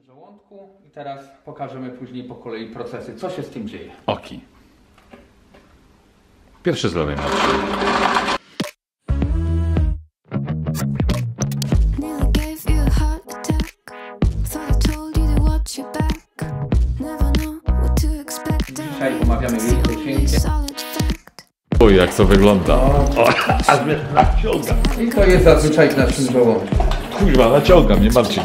żołądku i teraz pokażemy później po kolei procesy, co się z tym dzieje. Oki. Pierwszy z lewej macie. Dzisiaj omawiamy wielkie cięcie. Oj, jak to wygląda. O, aż mnie naciąga. I to jest zazwyczaj w naszym żołądku. Kurwa, naciąga mnie, Marcin.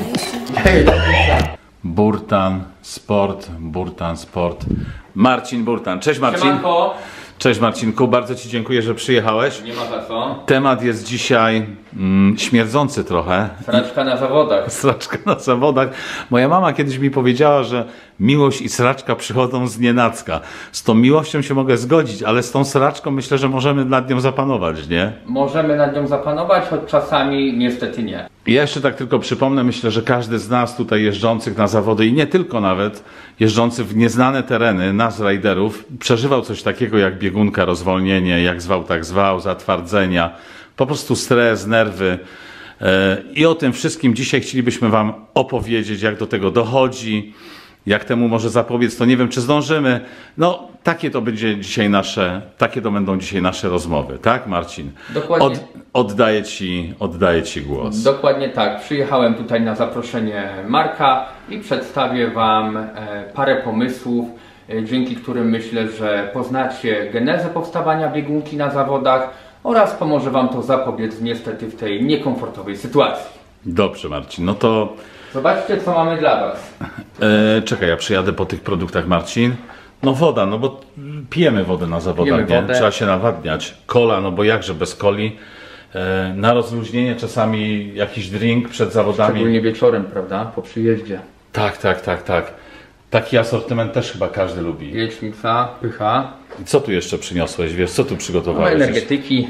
Burtan Sport, Burtan Sport. Marcin Burtan. Cześć Marcin. Siemanko. Cześć Marcinku, bardzo Ci dziękuję, że przyjechałeś. Nie ma za co. Temat jest dzisiaj śmierdzący trochę. Sraczka na zawodach. Sraczka na zawodach. Moja mama kiedyś mi powiedziała, że miłość i sraczka przychodzą z nienacka. Z tą miłością się mogę zgodzić, ale z tą sraczką myślę, że możemy nad nią zapanować, nie? Możemy nad nią zapanować, choć czasami niestety nie. I jeszcze tak tylko przypomnę, myślę, że każdy z nas tutaj jeżdżących na zawody i nie tylko nawet, jeżdżący w nieznane tereny, nas rajderów, przeżywał coś takiego jak biegunka, rozwolnienie, jak zwał, tak zwał, zatwardzenia, po prostu stres, nerwy. I o tym wszystkim dzisiaj chcielibyśmy Wam opowiedzieć, jak do tego dochodzi, jak temu może zapobiec, to nie wiem, czy zdążymy. No, takie to będą dzisiaj nasze rozmowy, tak Marcin? Dokładnie. Oddaję Ci głos. Dokładnie tak. Przyjechałem tutaj na zaproszenie Marka i przedstawię Wam parę pomysłów, dzięki którym myślę, że poznacie genezę powstawania biegunki na zawodach oraz pomoże Wam to zapobiec niestety w tej niekomfortowej sytuacji. Dobrze Marcin, no to... Zobaczcie, co mamy dla Was. Czekaj, ja przyjadę po tych produktach, Marcin. No woda, no bo pijemy wodę na zawodach, nie? Trzeba się nawadniać. Kola, no bo jakże bez coli. Na rozluźnienie czasami jakiś drink przed zawodami. Szczególnie wieczorem, prawda? Po przyjeździe. Tak. Taki asortyment też chyba każdy lubi. Jecznica, pycha. I co tu jeszcze przyniosłeś? Wiesz, co tu przygotowałeś? Mamy energetyki.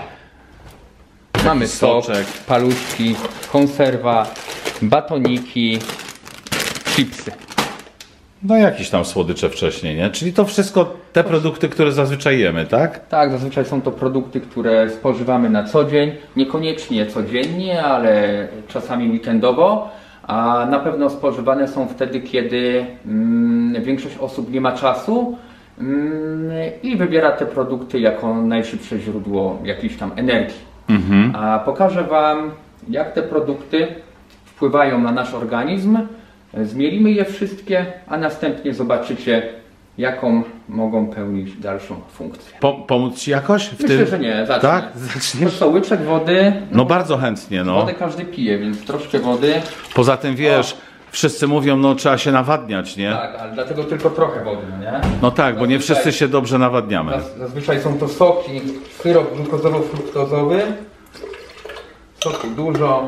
Mamy sok, soczek, paluszki, konserwa, batoniki, chipsy. No jakieś tam słodycze wcześniej, nie? Czyli to wszystko te produkty, które zazwyczaj jemy, tak? Tak, zazwyczaj są to produkty, które spożywamy na co dzień. Niekoniecznie codziennie, ale czasami weekendowo. A na pewno spożywane są wtedy, kiedy większość osób nie ma czasu i wybiera te produkty jako najszybsze źródło jakiejś tam energii. A pokażę Wam, jak te produkty wpływają na nasz organizm. Zmielimy je wszystkie, a następnie zobaczycie, jaką mogą pełnić dalszą funkcję. Pomóc Ci jakoś? Myślę, że nie. Zacznę. Tak? Zaczniesz? To łyczek wody. No bardzo chętnie, no. Wodę każdy pije, więc troszkę wody. Poza tym wiesz, wszyscy mówią, no trzeba się nawadniać, nie? Tak, ale dlatego tylko trochę wody, no nie? No tak, bo nie wszyscy się dobrze nawadniamy. Zazwyczaj są to soki, syrop glukozowo-fruktozowy. Soku dużo.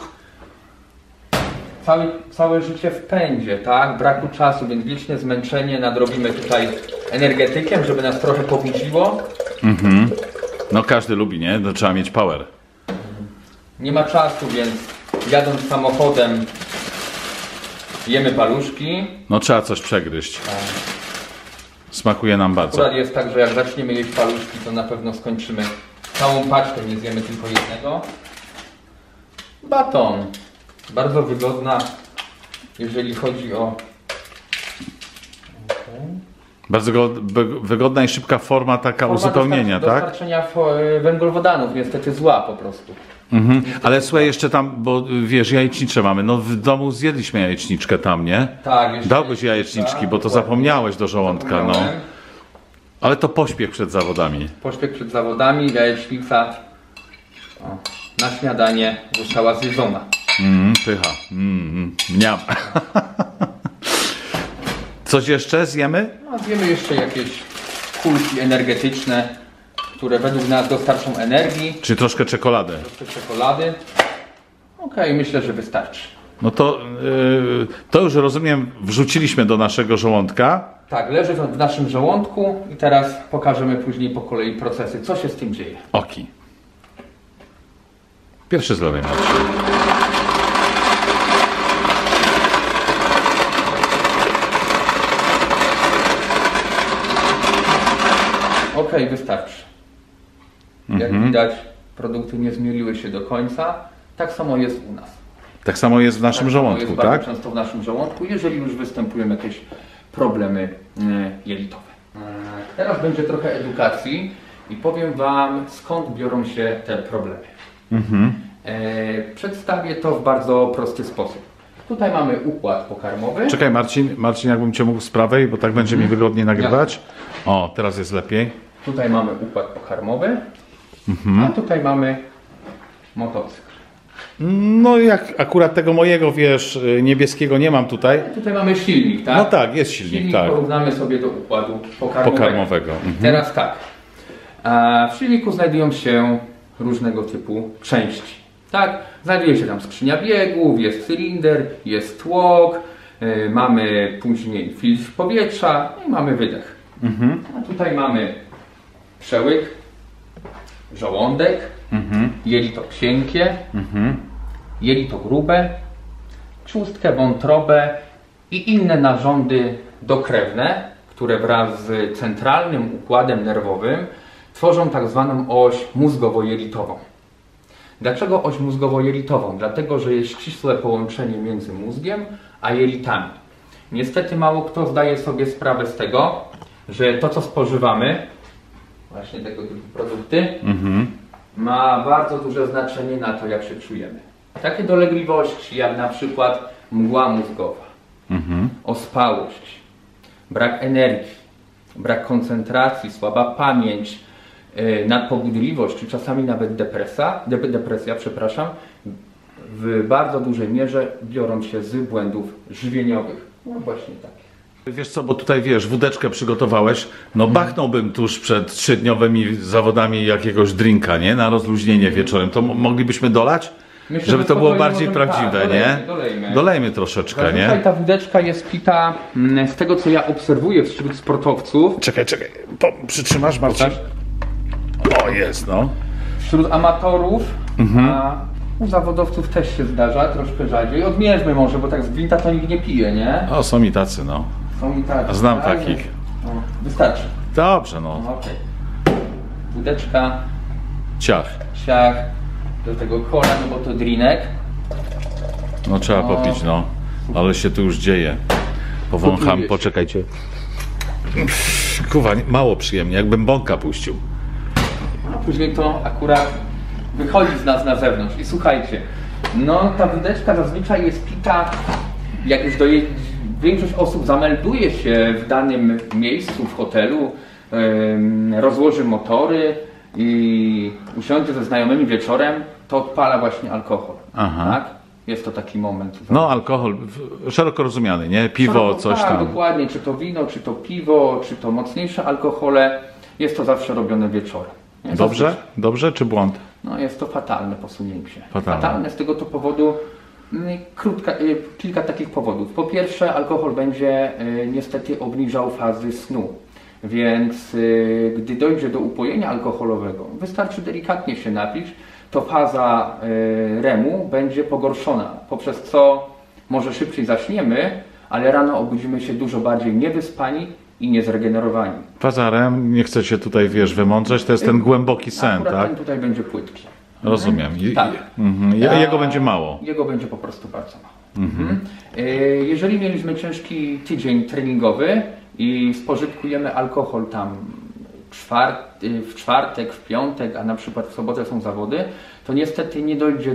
Całe życie w pędzie, tak? Braku czasu, więc wieczne zmęczenie nadrobimy tutaj energetykiem, żeby nas trochę pobudziło. No każdy lubi, nie? No, trzeba mieć power. Nie ma czasu, więc jadąc samochodem jemy paluszki. No trzeba coś przegryźć. Smakuje nam bardzo. Akurat jest tak, że jak zaczniemy jeść paluszki, to na pewno skończymy całą paczkę, nie zjemy tylko jednego. Baton. Bardzo wygodna, jeżeli chodzi o... Bardzo wygodna i szybka forma taka uzupełnienia, tak? Dostarczenia węglowodanów, niestety zła po prostu. Ale słuchaj, jeszcze tam, bo wiesz, jajecznicze mamy. No w domu zjedliśmy jajeczniczkę tam, nie? Tak, jeszcze Dałbyś jajeczniczki, bo to zapomniałeś do żołądka, no. Ale to pośpiech przed zawodami. Pośpiech przed zawodami, jajecznica na śniadanie została zjedzona. Pycha. Mniam. Coś jeszcze zjemy? No, zjemy jeszcze jakieś kulki energetyczne, które według nas dostarczą energii. Czy troszkę czekolady? Troszkę czekolady. Okej, myślę, że wystarczy. No to już rozumiem, wrzuciliśmy do naszego żołądka. Tak, leży to w naszym żołądku i teraz pokażemy później po kolei procesy, co się z tym dzieje. Oki. Pierwszy z lewej macie. Okej, wystarczy. Jak widać, produkty nie zmieliły się do końca. Tak samo jest u nas. Tak samo jest w naszym żołądku, jest tak? bardzo często w naszym żołądku, jeżeli już występują jakieś problemy jelitowe. Teraz będzie trochę edukacji i powiem Wam, skąd biorą się te problemy. Przedstawię to w bardzo prosty sposób. Tutaj mamy układ pokarmowy. Czekaj Marcin, jakbym Cię mógł z prawej, bo tak będzie mi wygodniej nagrywać. O, teraz jest lepiej. Tutaj mamy układ pokarmowy, a tutaj mamy motocykl. No jak akurat tego mojego, wiesz, niebieskiego nie mam tutaj. Tutaj mamy silnik, tak? No tak, jest silnik, tak. Porównamy sobie do układu pokarmowego. Mhm. Teraz tak. W silniku znajdują się różnego typu części. Tak? Znajduje się tam skrzynia biegów, jest cylinder, jest tłok, mamy później filtr powietrza i mamy wydech. A tutaj mamy przełyk, żołądek, jelito cienkie, jelito grube, trzustkę, wątrobę i inne narządy dokrewne, które wraz z centralnym układem nerwowym tworzą tak zwaną oś mózgowo-jelitową. Dlaczego oś mózgowo-jelitową? Dlatego, że jest ścisłe połączenie między mózgiem a jelitami. Niestety mało kto zdaje sobie sprawę z tego, że to, co spożywamy, właśnie tego typu produkty, ma bardzo duże znaczenie na to, jak się czujemy. Takie dolegliwości jak na przykład mgła mózgowa, ospałość, brak energii, brak koncentracji, słaba pamięć, nadpobudliwość, czy czasami nawet depresja, w bardzo dużej mierze biorą się z błędów żywieniowych. No właśnie tak. Wiesz co, bo tutaj wiesz, wódeczkę przygotowałeś, no bachnąłbym tuż przed 3-dniowymi zawodami jakiegoś drinka, nie? Na rozluźnienie wieczorem. To moglibyśmy dolać? Myślę, żeby to było bardziej możemy, prawdziwe, tak, nie? Dolejmy troszeczkę, nie? Tutaj ta wódeczka jest pita, z tego co ja obserwuję wśród sportowców. Czekaj, to przytrzymasz, Marcin? O, jest, no. Wśród amatorów, a u zawodowców też się zdarza, troszkę rzadziej. Odmierzmy może, bo tak z gwinta to nikt nie pije, nie? O, są i tacy, no. Są i tacy. Znam takich. Wystarczy. Dobrze, no. Okej. Wódeczka, Ciach. siach, do tego kola, no bo to drinek. No trzeba popić, no. Ale się tu już dzieje. Powącham, Kupuje się. poczekajcie. Kuwa, mało przyjemnie, jakbym bąka puścił. A później to akurat wychodzi z nas na zewnątrz. I słuchajcie, no ta wódeczka zazwyczaj jest pita, jak już większość osób zamelduje się w danym miejscu, w hotelu, rozłoży motory i usiądzie ze znajomymi wieczorem, to odpala właśnie alkohol. Aha. Tak? Jest to taki moment. No alkohol, szeroko rozumiany, nie? Piwo, coś tak, tam. Dokładnie, czy to wino, czy to piwo, czy to mocniejsze alkohole, jest to zawsze robione wieczorem. Nie? Dobrze? Dobrze czy błąd? No jest to fatalne posunięcie. Fatalne. Z tego to powodu kilka takich powodów. Po pierwsze, alkohol będzie niestety obniżał fazy snu. Więc gdy dojdzie do upojenia alkoholowego, wystarczy delikatnie się napić, to faza REM-u będzie pogorszona, poprzez co może szybciej zaśniemy, ale rano obudzimy się dużo bardziej niewyspani i niezregenerowani. Faza REM, nie chcę się tutaj, wiesz, wymądrzeć, to jest ten głęboki sen, Akurat tak? ten tutaj będzie płytki. Rozumiem. Tak. Jego będzie mało. Jego będzie po prostu bardzo mało. Jeżeli mieliśmy ciężki tydzień treningowy i spożytkujemy alkohol tam w czwartek, w piątek, a na przykład w sobotę są zawody, to niestety nie dojdzie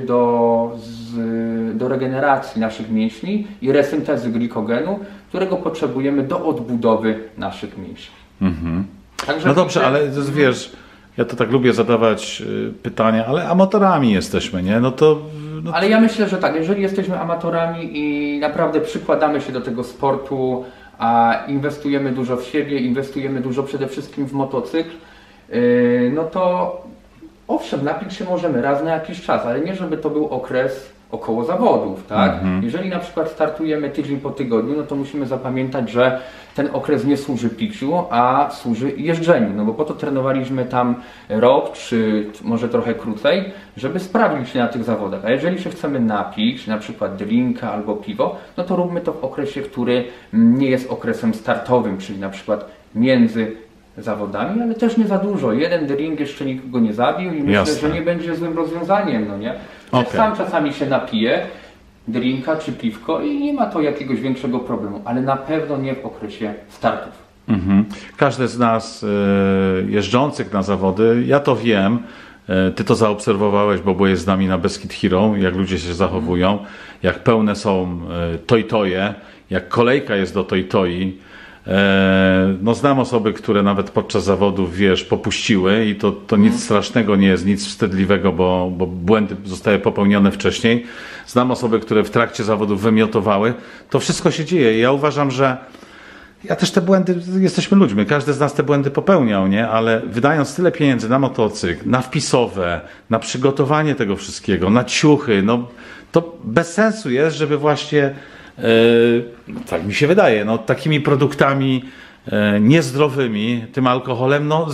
do regeneracji naszych mięśni i resyntezy glikogenu, którego potrzebujemy do odbudowy naszych mięśni. Także No dobrze, ale wiesz, ja to tak lubię zadawać pytania, ale amatorami jesteśmy, nie? No to... No... Ale ja myślę, że tak, jeżeli jesteśmy amatorami i naprawdę przykładamy się do tego sportu, a inwestujemy dużo w siebie, inwestujemy dużo przede wszystkim w motocykl, no to owszem, napić się możemy raz na jakiś czas, ale nie żeby to był okres około zawodów, tak? Jeżeli na przykład startujemy tydzień po tygodniu, no to musimy zapamiętać, że ten okres nie służy piciu, a służy jeżdżeniu, no bo po to trenowaliśmy tam rok, czy może trochę krócej, żeby sprawdzić się na tych zawodach. A jeżeli się chcemy napić, na przykład drinka albo piwo, no to róbmy to w okresie, który nie jest okresem startowym, czyli na przykład między zawodami, ale też nie za dużo. Jeden drink jeszcze nikogo nie zabił i myślę, że nie będzie złym rozwiązaniem, no nie? Okay. Sam czasami się napiję drinka czy piwko i nie ma to jakiegoś większego problemu, ale na pewno nie w okresie startów. Każdy z nas jeżdżących na zawody, ja to wiem, ty to zaobserwowałeś, bo byłeś z nami na Beskid Hero, jak ludzie się zachowują, jak pełne są toj-toje, jak kolejka jest do toj-toi. No znam osoby, które nawet podczas zawodów, wiesz, popuściły i to nic strasznego nie jest, nic wstydliwego, bo błędy zostały popełnione wcześniej. Znam osoby, które w trakcie zawodów wymiotowały. To wszystko się dzieje i ja uważam, że ja też te błędy, jesteśmy ludźmi, każdy z nas te błędy popełniał, nie? Ale wydając tyle pieniędzy na motocykl, na wpisowe, na przygotowanie tego wszystkiego, na ciuchy, no to bez sensu jest, żeby właśnie, tak mi się wydaje, no takimi produktami niezdrowymi, tym alkoholem, no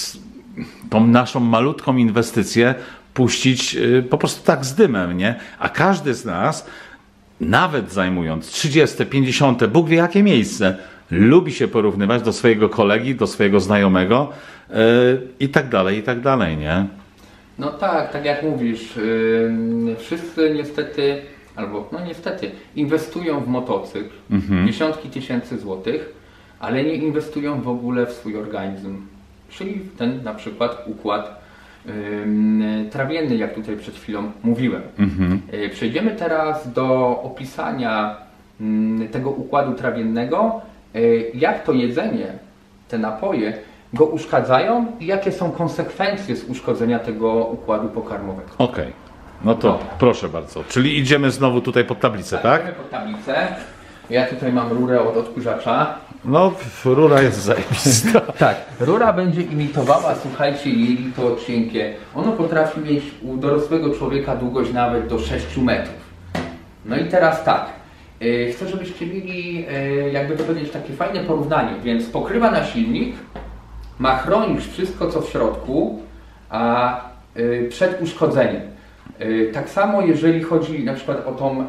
tą naszą malutką inwestycję puścić po prostu tak z dymem, nie? A każdy z nas, nawet zajmując 30, 50, Bóg wie jakie miejsce, lubi się porównywać do swojego kolegi, do swojego znajomego i tak dalej, nie? No tak jak mówisz, wszyscy niestety, albo no niestety, inwestują w motocykl dziesiątki tysięcy złotych, ale nie inwestują w ogóle w swój organizm, czyli w ten na przykład układ trawienny, jak tutaj przed chwilą mówiłem. Przejdziemy teraz do opisania tego układu trawiennego, jak to jedzenie, te napoje go uszkadzają i jakie są konsekwencje z uszkodzenia tego układu pokarmowego. Okej. No to proszę bardzo. Czyli idziemy znowu tutaj pod tablicę, tak? Idziemy pod tablicę. Ja tutaj mam rurę od odkurzacza. No, rura jest zajebista. Tak, rura będzie imitowała, słuchajcie, jelito cienkie. Ono potrafi mieć u dorosłego człowieka długość nawet do 6 metrów. No i teraz tak, chcę, żebyście mieli, jakby to powiedzieć, takie fajne porównanie. Więc pokrywa na silnik ma chronić wszystko, co w środku, a przed uszkodzeniem. Tak samo, jeżeli chodzi na przykład o tą,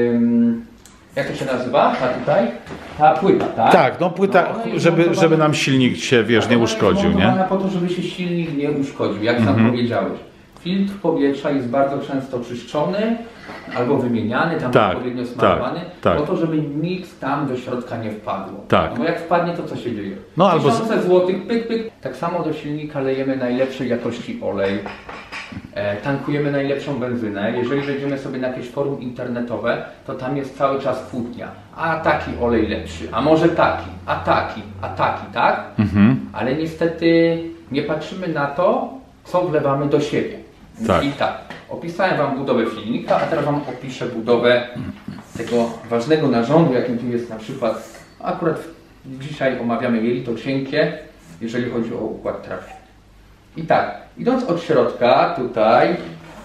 jak to się nazywa, ta płyta, tak? Tak, no płyta, żeby nam silnik się, wiesz, nie uszkodził, nie? Ona po to, żeby się silnik nie uszkodził, jak sam powiedziałeś. Filtr powietrza jest bardzo często czyszczony albo wymieniany, tam odpowiednio smarowany, po to, żeby nic tam do środka nie wpadło. Tak. No bo jak wpadnie, to co się dzieje? No, albo Tysiące złotych, pyk, pyk. Tak samo do silnika lejemy najlepszej jakości olej, tankujemy najlepszą benzynę. Jeżeli wejdziemy sobie na jakieś forum internetowe, to tam jest cały czas kłótnia. A taki olej lepszy, a może taki, a taki, tak? Ale niestety nie patrzymy na to, co wlewamy do siebie. Tak. I tak, opisałem Wam budowę silnika, a teraz Wam opiszę budowę tego ważnego narządu, jakim tu jest na przykład, akurat dzisiaj omawiamy jelito cienkie, jeżeli chodzi o układ trawienny. I tak, idąc od środka, tutaj,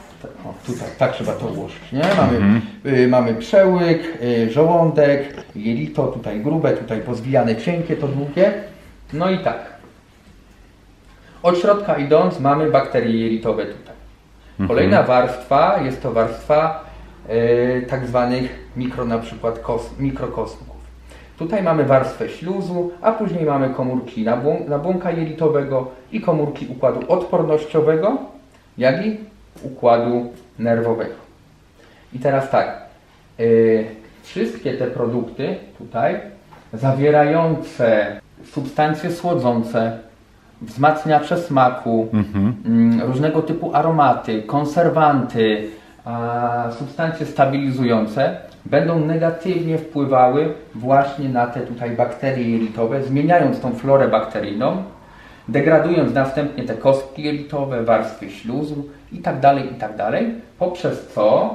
tak trzeba to ułożyć, nie? Mamy przełyk, żołądek, jelito, tutaj grube, tutaj pozwijane cienkie, to długie. No i tak, od środka idąc mamy bakterie jelitowe tutaj. Kolejna warstwa jest to warstwa tak zwanych mikrokosmków. Tutaj mamy warstwę śluzu, a później mamy komórki nabłonka jelitowego i komórki układu odpornościowego, jak i układu nerwowego. I teraz tak, wszystkie te produkty tutaj zawierające substancje słodzące, wzmacniacze smaku, różnego typu aromaty, konserwanty, substancje stabilizujące będą negatywnie wpływały właśnie na te tutaj bakterie jelitowe, zmieniając tą florę bakteryjną, degradując następnie te kostki jelitowe, warstwy śluzu i tak dalej, poprzez co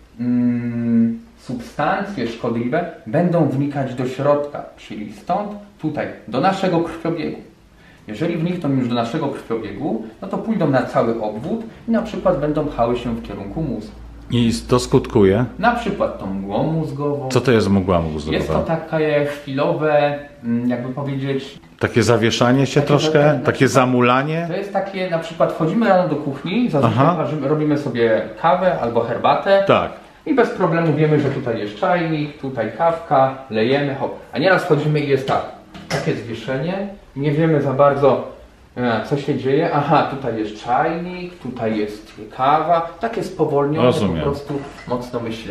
substancje szkodliwe będą wnikać do środka, czyli stąd tutaj do naszego krwiobiegu. Jeżeli wnikną już do naszego krwiobiegu, no to pójdą na cały obwód i na przykład będą pchały się w kierunku mózgu. I to skutkuje? Na przykład tą mgłą mózgową. Co to jest mgła mózgowa? Jest to takie chwilowe, jakby powiedzieć... Takie zawieszanie się troszkę? Takie zamulanie? To jest takie, na przykład wchodzimy rano do kuchni, zazwyczaj robimy sobie kawę albo herbatę. Tak. I bez problemu wiemy, że tutaj jest czajnik, tutaj kawka, lejemy, hop. A nieraz wchodzimy i jest tak, takie zwieszenie, nie wiemy za bardzo, co się dzieje. Aha, tutaj jest czajnik, tutaj jest kawa, takie spowolnione po prostu mocno myślenie.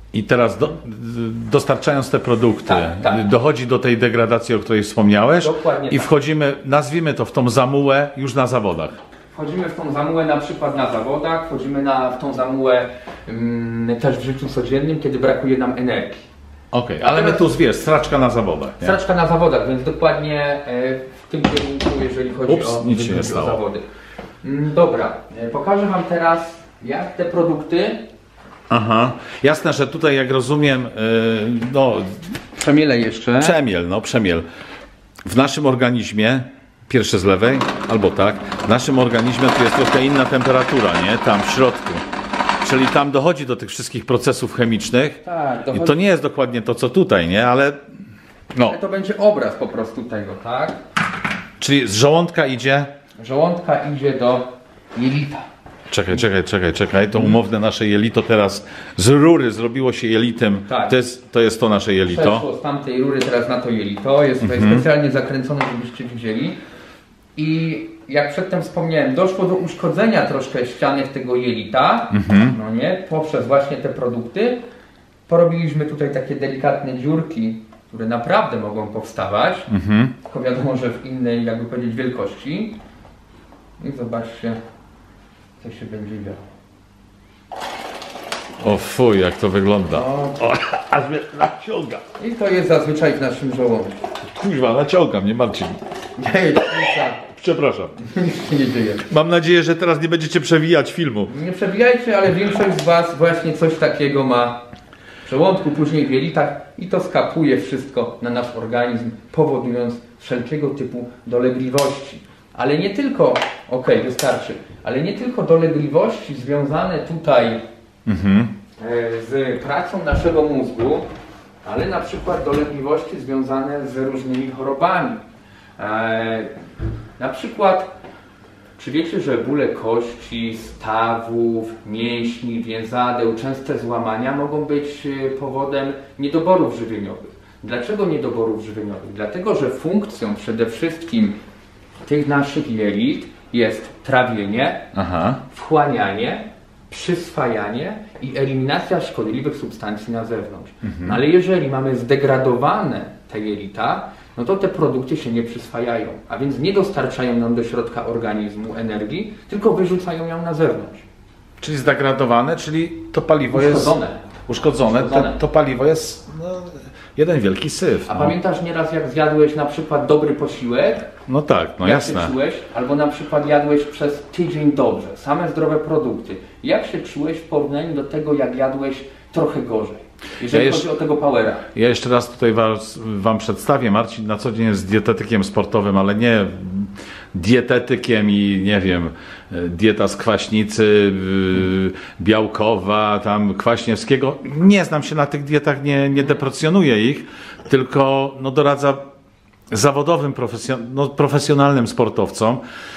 I teraz dostarczając te produkty, tak. dochodzi do tej degradacji, o której wspomniałeś. Dokładnie i tak. wchodzimy, nazwijmy to, w tą zamułę już na zawodach. Wchodzimy w tą zamułę na przykład na zawodach, wchodzimy w tą zamułę też w życiu codziennym, kiedy brakuje nam energii. Okej, ale my tu wiesz, straczka na zawodach. Nie? Straczka na zawodach, więc dokładnie w tym kierunku, jeżeli chodzi nic się nie o stało. zawody. Dobra, pokażę Wam teraz, jak te produkty... Aha, jasne, że tutaj jak rozumiem, no... Przemielę jeszcze. Przemiel. W naszym organizmie, pierwsze z lewej, albo tak, w naszym organizmie tu jest troszkę inna temperatura, nie? Tam w środku. Czyli tam dochodzi do tych wszystkich procesów chemicznych. Tak, I to nie jest dokładnie to, co tutaj, nie? Ale no. Ale to będzie obraz po prostu tego, tak? Czyli z żołądka idzie... Żołądka idzie do jelita. Czekaj. To umowne nasze jelito teraz z rury zrobiło się jelitem. Tak. To jest to nasze jelito. Przeszło z tamtej rury teraz na to jelito. Jest tutaj specjalnie zakręcone, żebyście widzieli. I jak przedtem wspomniałem, doszło do uszkodzenia troszkę ściany tego jelita, no nie, poprzez właśnie te produkty. Porobiliśmy tutaj takie delikatne dziurki, które naprawdę mogą powstawać, tylko wiadomo, że w innej, jakby powiedzieć, wielkości. I zobaczcie, co się będzie działo. O fuj, jak to wygląda. Aż mnie naciąga. I to jest zazwyczaj w naszym żołądku. Kuźwa, naciąga mnie, Marcin. Hej, Przepraszam. nic się nie dzieje. Mam nadzieję, że teraz nie będziecie przewijać filmu. Nie przebijajcie, ale większość z Was właśnie coś takiego ma w żołądku, później w jelitach i to skapuje wszystko na nasz organizm, powodując wszelkiego typu dolegliwości. Ale nie tylko, wystarczy, ale nie tylko dolegliwości związane tutaj z pracą naszego mózgu, ale na przykład dolegliwości związane z różnymi chorobami. Na przykład, czy wiecie, że bóle kości, stawów, mięśni, więzadeł, częste złamania mogą być powodem niedoborów żywieniowych? Dlaczego niedoborów żywieniowych? Dlatego, że funkcją przede wszystkim tych naszych jelit jest trawienie, wchłanianie, przyswajanie i eliminacja szkodliwych substancji na zewnątrz. Ale jeżeli mamy zdegradowane te jelita, no to te produkty się nie przyswajają, a więc nie dostarczają nam do środka organizmu energii, tylko wyrzucają ją na zewnątrz. Czyli zdegradowane, czyli to paliwo jest uszkodzone. To paliwo jest jeden wielki syf. A pamiętasz nieraz, jak zjadłeś na przykład dobry posiłek? No tak, no jasne. Jak się czułeś? Albo na przykład jadłeś przez tydzień dobrze, same zdrowe produkty. Jak się czułeś w porównaniu do tego, jak jadłeś trochę gorzej? Jeżeli chodzi o tego powera. Ja jeszcze raz tutaj wam przedstawię. Marcin na co dzień jest dietetykiem sportowym, ale nie dietetykiem i nie wiem, dieta z kwaśnicy, białkowa, tam Kwaśniewskiego. Nie znam się na tych dietach, nie deprecjonuję ich, tylko doradza zawodowym, profesjonalnym sportowcom.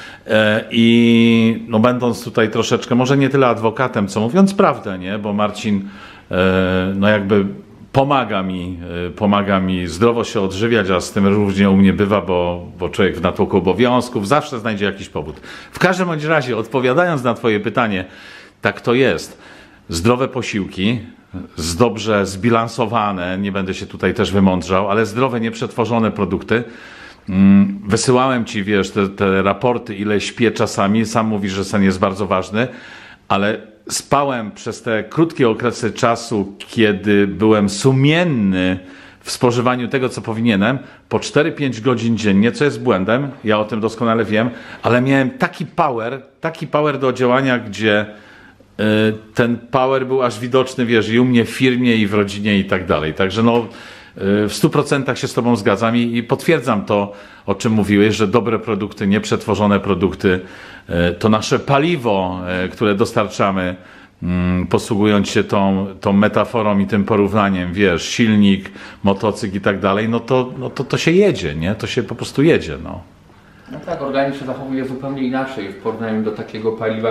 I będąc tutaj troszeczkę, może nie tyle adwokatem, co mówiąc prawdę, nie? Bo Marcin jakby pomaga mi zdrowo się odżywiać, a z tym różnie u mnie bywa, bo człowiek w natłoku obowiązków zawsze znajdzie jakiś powód. W każdym bądź razie, odpowiadając na twoje pytanie, tak to jest. Zdrowe posiłki, dobrze zbilansowane, nie będę się tutaj też wymądrzał, ale zdrowe, nieprzetworzone produkty. Wysyłałem ci, wiesz, te raporty, ile śpię czasami. Sam mówisz, że sen jest bardzo ważny, ale spałem przez te krótkie okresy czasu, kiedy byłem sumienny w spożywaniu tego, co powinienem, po 4-5 godzin dziennie, co jest błędem, ja o tym doskonale wiem, ale miałem taki power do działania, gdzie ten power był aż widoczny, wiesz, i u mnie w firmie, i w rodzinie, i tak dalej. Także w 100% się z tobą zgadzam i potwierdzam to, o czym mówiłeś, że dobre produkty, nieprzetworzone produkty to nasze paliwo, które dostarczamy, posługując się tą metaforą i tym porównaniem, wiesz, silnik, motocykl i tak dalej, to się jedzie, nie? To się po prostu jedzie, No tak, organizm się zachowuje zupełnie inaczej w porównaniu do takiego paliwa,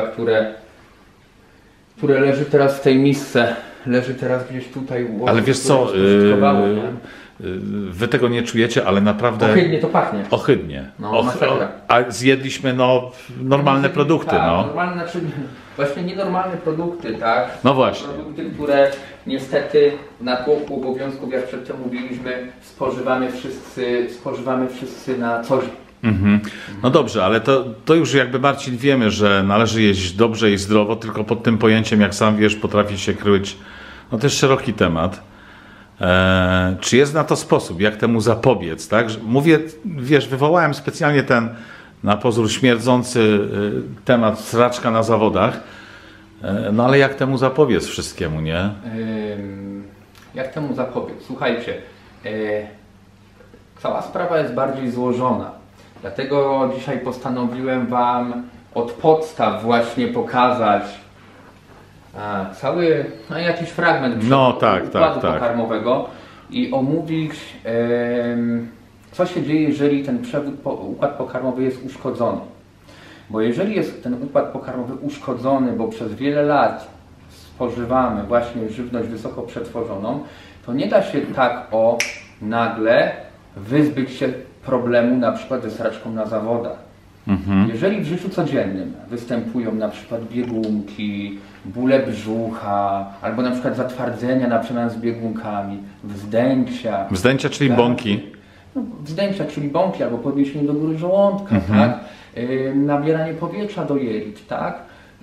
które leży teraz w tej misce. Leży teraz gdzieś tutaj. Ale wiesz co, wy tego nie czujecie, ale naprawdę... Ohydnie to pachnie. Ohydnie. No, masakra. A zjedliśmy normalne produkty. Tak, No. normalne, znaczy właśnie nienormalne produkty, tak? No właśnie. Produkty, które niestety w natłoku obowiązków, jak przedtem mówiliśmy, spożywamy wszyscy na co dzień. No dobrze, ale to już jakby Marcin wiemy, że należy jeść dobrze i zdrowo, tylko pod tym pojęciem, jak sam wiesz, potrafi się kryć też szeroki temat. Czy jest na to sposób, jak temu zapobiec, tak? Mówię, wiesz, wywołałem specjalnie ten na pozór śmierdzący temat sraczka na zawodach, no ale jak temu zapobiec wszystkiemu, nie? Jak temu zapobiec? Słuchajcie, cała sprawa jest bardziej złożona, dlatego dzisiaj postanowiłem Wam od podstaw właśnie pokazać cały, jakiś fragment układu pokarmowego i omówić, co się dzieje, jeżeli ten układ pokarmowy jest uszkodzony. Bo jeżeli jest ten układ pokarmowy uszkodzony, bo przez wiele lat spożywamy właśnie żywność wysoko przetworzoną, to nie da się tak nagle wyzbyć się problemu na przykład ze sraczką na zawodach. Jeżeli w życiu codziennym występują na przykład biegunki, bóle brzucha, albo na przykład zatwardzenia na przemian z biegunkami, wzdęcia. Wzdęcia, czyli tak, bąki. No, wzdęcia, czyli bąki, albo podniesienie do góry żołądka, tak? Nabieranie powietrza do jelit, tak?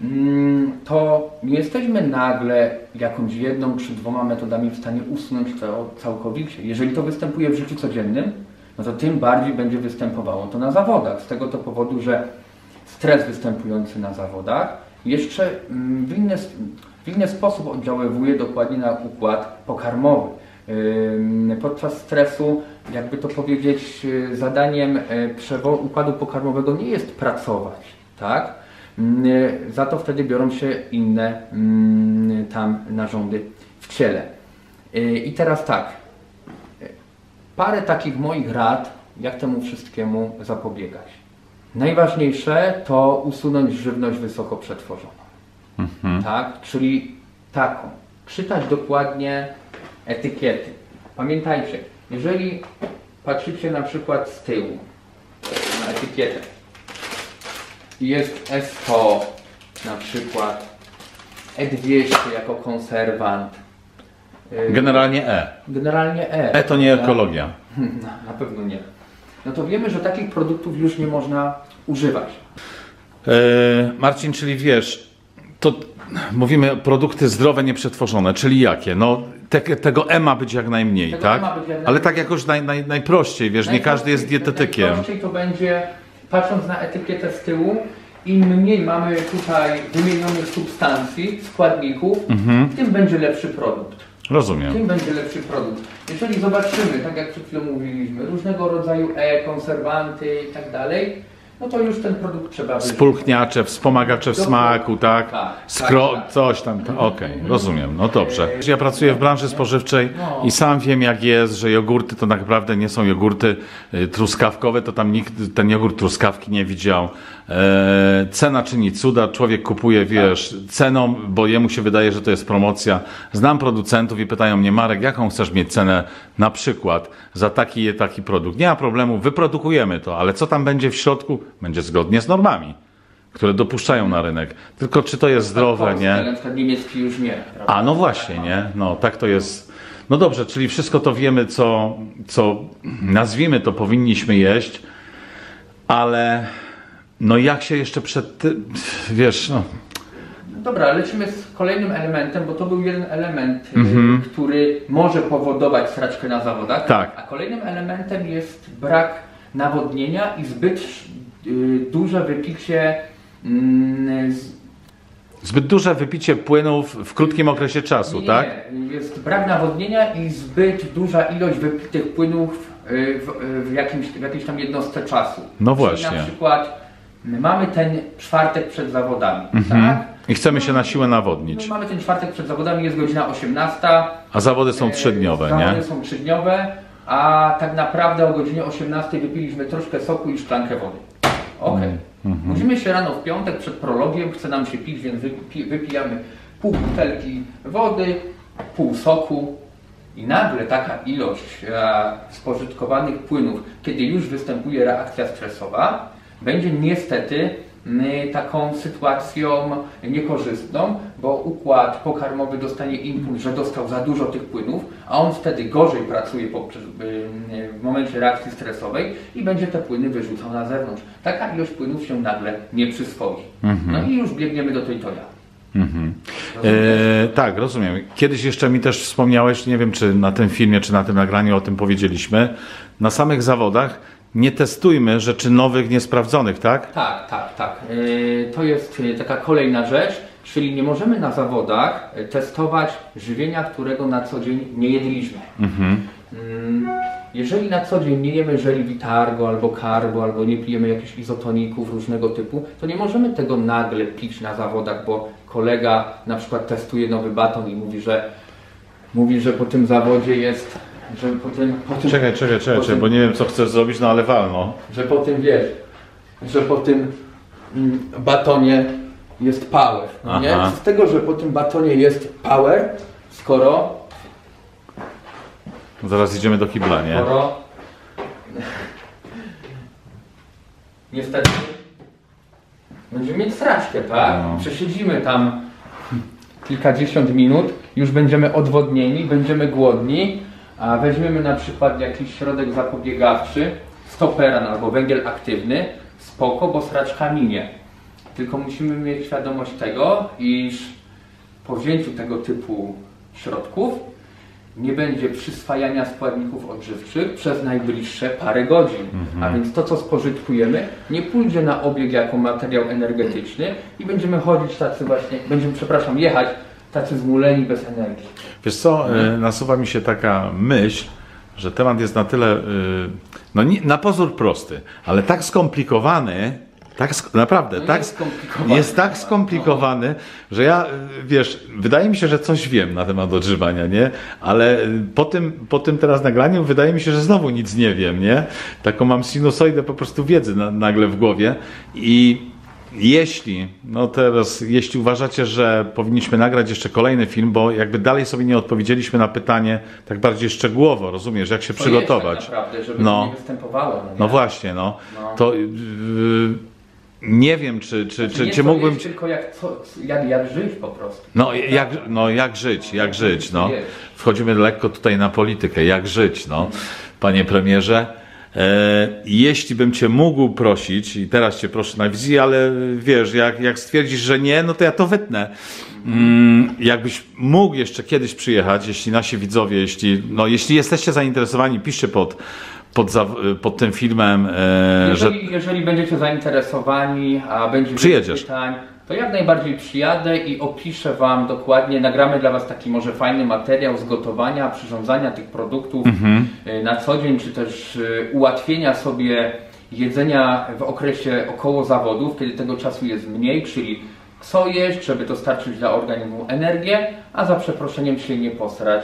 To nie jesteśmy nagle jakąś jedną czy dwoma metodami w stanie usunąć to całkowicie. Jeżeli to występuje w życiu codziennym, no to tym bardziej będzie występowało to na zawodach. Z tego to powodu, że stres występujący na zawodach jeszcze w inny sposób oddziaływuje dokładnie na układ pokarmowy. Podczas stresu, jakby to powiedzieć, zadaniem układu pokarmowego nie jest pracować, tak? Za to wtedy biorą się inne tam narządy w ciele. I teraz tak, parę takich moich rad, jak temu wszystkiemu zapobiegać. Najważniejsze to usunąć żywność wysoko przetworzoną. Tak? Czyli taką. Czytać dokładnie etykiety. Pamiętajcie, jeżeli patrzycie na przykład z tyłu na etykietę i jest E100 na przykład, E200 jako konserwant. Generalnie E. Generalnie E. E to nie ekologia. Na pewno nie. No to wiemy, że takich produktów już nie można używać. Marcin, czyli wiesz, to mówimy produkty zdrowe, nieprzetworzone, czyli jakie? No tego E ma być jak najmniej, tak? Ale tak jakoś najprościej, wiesz, nie każdy jest dietetykiem. Najprościej to będzie, patrząc na etykietę z tyłu, im mniej mamy tutaj wymienionych substancji, składników, tym będzie lepszy produkt. Rozumiem. Tym będzie lepszy produkt. Jeżeli zobaczymy, tak jak przed chwilą mówiliśmy, różnego rodzaju konserwanty i tak dalej, no to już ten produkt trzeba wyrzucić. Spulchniacze, wspomagacze w smaku, tak? Tak. Coś tam. Okej, rozumiem. No dobrze. Ja pracuję w branży spożywczej i sam wiem, jak jest, że jogurty to naprawdę nie są jogurty truskawkowe, to tam nikt ten jogurt truskawki nie widział. Cena czyni cuda, człowiek kupuje, wiesz, ceną, bo jemu się wydaje, że to jest promocja. Znam producentów i pytają mnie: Marek, jaką chcesz mieć cenę na przykład za taki i taki produkt? Nie ma problemu, wyprodukujemy to, ale co tam będzie w środku, będzie zgodnie z normami, które dopuszczają na rynek. Tylko czy to jest zdrowe, nie? Na przykład niemiecki już nie. Prawda? A no właśnie, nie? No tak to jest. No dobrze, czyli wszystko to wiemy, co nazwijmy to powinniśmy jeść, ale no jak się jeszcze przed tym, wiesz, no. Dobra, lecimy z kolejnym elementem, bo to był jeden element, który może powodować sraczkę na zawodach. Tak. A kolejnym elementem jest brak nawodnienia i zbyt duże wypicie Zbyt duże wypicie płynów w krótkim okresie czasu, tak? Nie, jest brak nawodnienia i zbyt duża ilość wypitych płynów w jakiejś tam jednostce czasu. No właśnie. Czyli na przykład mamy ten czwartek przed zawodami, tak? I chcemy się na siłę nawodnić. Mamy ten czwartek przed zawodami, jest godzina 18. A zawody są 3-dniowe, nie? Zawody są 3-dniowe, a tak naprawdę o godzinie 18 wypiliśmy troszkę soku i szklankę wody. Okej. Budzimy się rano w piątek przed prologiem, chce nam się pić, więc wypijamy pół butelki wody, pół soku I nagle taka ilość spożytkowanych płynów, kiedy już występuje reakcja stresowa, będzie niestety taką sytuacją niekorzystną, bo układ pokarmowy dostanie impuls, że dostał za dużo tych płynów, a on wtedy gorzej pracuje w momencie reakcji stresowej i będzie te płyny wyrzucał na zewnątrz. Taka ilość płynów się nagle nie przyswoi. No i już biegniemy do toja. Tak, rozumiem. Kiedyś jeszcze mi też wspomniałeś, nie wiem czy na tym filmie, czy na tym nagraniu o tym powiedzieliśmy, na samych zawodach nie testujmy rzeczy nowych, niesprawdzonych, tak? Tak. To jest taka kolejna rzecz, czyli nie możemy na zawodach testować żywienia, którego na co dzień nie jedliśmy. Jeżeli na co dzień nie jemy żeli Vitargo albo Carbo, albo nie pijemy jakichś izotoników różnego typu, to nie możemy tego nagle pić na zawodach, bo kolega na przykład testuje nowy baton i mówi, że po tym zawodzie jest, że po tym Czekaj, bo nie wiem co chcesz zrobić, no ale walno. Że po tym że po tym batonie jest power, no nie? Z tego, że po tym batonie jest power, skoro zaraz idziemy do kibla, nie? Niestety będziemy mieć straczkę, tak? Przesiedzimy tam kilkadziesiąt minut, już będziemy odwodnieni, będziemy głodni, a weźmiemy na przykład jakiś środek zapobiegawczy, stoperan albo węgiel aktywny, spoko, bo straczka minie. Tylko musimy mieć świadomość tego, iż po wzięciu tego typu środków nie będzie przyswajania składników odżywczych przez najbliższe parę godzin. A więc to, co spożytkujemy, nie pójdzie na obieg jako materiał energetyczny i będziemy chodzić tacy właśnie, jechać tacy zmuleni bez energii. Wiesz co, nasuwa mi się taka myśl, że temat jest na tyle, no nie, na pozór prosty, ale tak skomplikowany, jest tak skomplikowany, że ja, wiesz, wydaje mi się, że coś wiem na temat odżywania, nie? Ale po tym teraz nagraniu wydaje mi się, że znowu nic nie wiem, nie? Taką mam sinusoidę po prostu wiedzy nagle w głowie i jeśli uważacie, że powinniśmy nagrać jeszcze kolejny film, bo jakby dalej sobie nie odpowiedzieliśmy na pytanie tak bardziej szczegółowo, rozumiesz, jak się przygotować. Tak naprawdę, żeby nie występowało. No właśnie, to nie wiem, czy mógłbym... Tylko jak żyć po prostu. Jak żyć. Wchodzimy lekko tutaj na politykę, jak żyć, panie premierze. Jeśli bym cię mógł prosić, i teraz cię proszę na wizji, ale wiesz, jak stwierdzisz, że nie, no to ja to wytnę. Jakbyś mógł jeszcze kiedyś przyjechać, jeśli nasi widzowie, jeśli jesteście zainteresowani, piszcie pod tym filmem, jeżeli będziecie zainteresowani, a będzie przyjedziesz. Pytań, to jak najbardziej przyjadę i opiszę Wam dokładnie, nagramy dla Was taki może fajny materiał z gotowania, przyrządzania tych produktów na co dzień, czy też ułatwienia sobie jedzenia w okresie około zawodów, kiedy tego czasu jest mniej, czyli co jeść, żeby dostarczyć dla organizmu energię, a za przeproszeniem się nie posrać.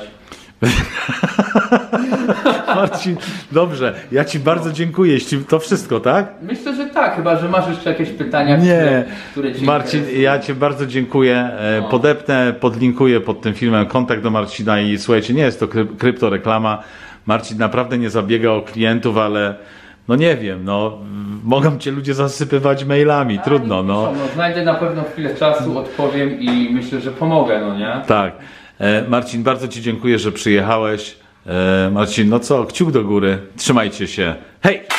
Marcin, dobrze, ja Ci bardzo dziękuję, jeśli to wszystko, tak? Myślę, że tak, chyba że masz jeszcze jakieś pytania, które Cię Marcin, interesują. Ja Cię bardzo dziękuję, podlinkuję pod tym filmem kontakt do Marcina i słuchajcie, nie jest to kryptoreklama, Marcin naprawdę nie zabiega o klientów, ale nie wiem, mogą Cię ludzie zasypywać mailami, trudno, znajdę na pewno chwilę czasu, odpowiem i myślę, że pomogę, nie? Tak. Marcin, bardzo Ci dziękuję, że przyjechałeś. Marcin, kciuk do góry. Trzymajcie się. Hej!